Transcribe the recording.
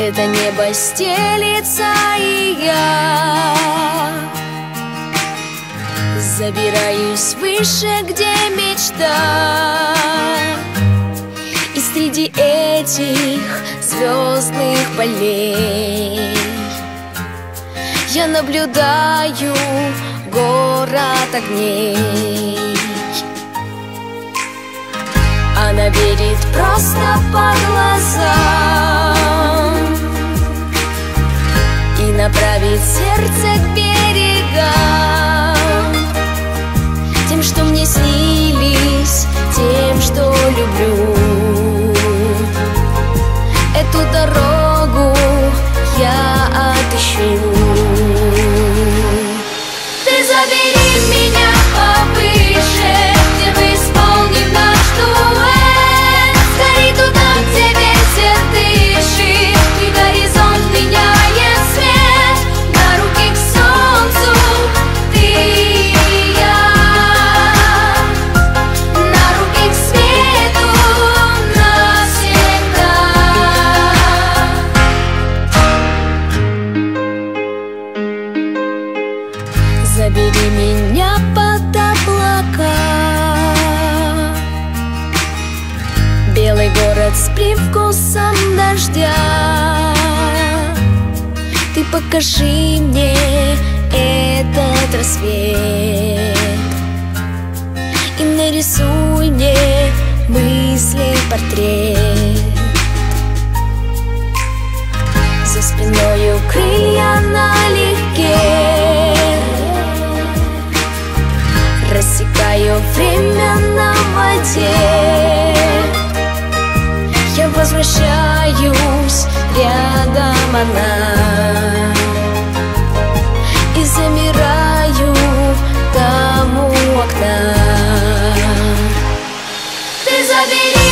это небо стелится, и я забираюсь выше, где мечта. И среди этих звездных полей я наблюдаю город огней. Она верит просто по глазам и направит сердце к берегам, тем, что мне снились, тем, что люблю. Эту дорогу я отыщу. Ты забери меня повыше, где мы исполним наш дуэт. Скорей туда, где ветер дышит, и горизонт меняет свет. На руки к солнцу ты и я, на руки к свету навсегда. Забери меня под облака, белый город с привкусом дождя. Ты покажи мне этот рассвет и нарисуй мне мысли портрет. За спиною крылья налегке, рассекаю время на воде. Я возвращаюсь, рядом она, и замираю там у окна. Ты забери